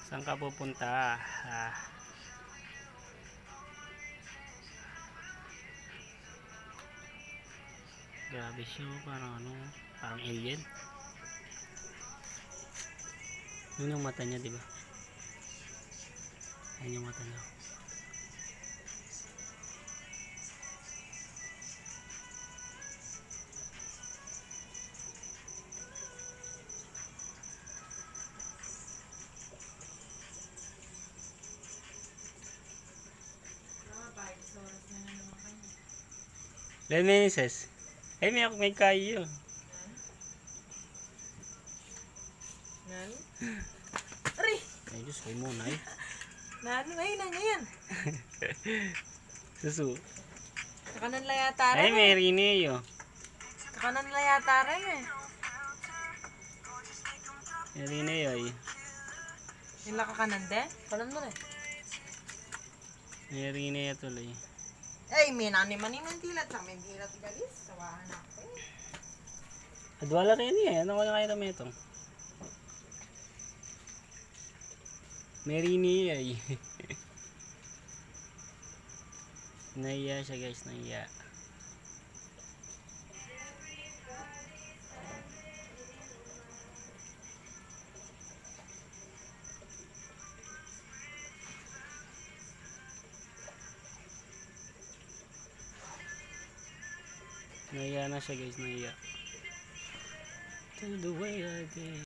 Saan ka pupunta? Grabe siya, parang ano, parang alien. Yun yung mata niya, di ba? Ayun yung mata niya. Lemeses. Ay, may kayo. Nan? Aray! Ay, Diyos, kayo muna eh. Nan, ngayon. Susu. Kakanan la yata Ay, rin may eh. Rineo. Kakanan la yata rin eh. May Rineo eh. Yung la kakanan de? Kanan mo na eh. May Rineo tuloy. Ay, may nani-maning ng tilat sa may tilat galis. Sawahan ako eh. Adwala rin eh. Ano ko na kayo naman itong? May Rineo eh. Naiya siya guys, naiya. Naiya na siya guys, naiya. To the way again.